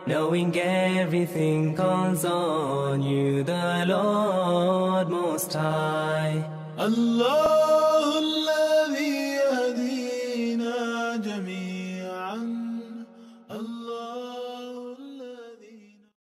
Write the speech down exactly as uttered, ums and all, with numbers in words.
knowing everything calls on you, the Lord Most High. الله الذي يهدينا جميعا الله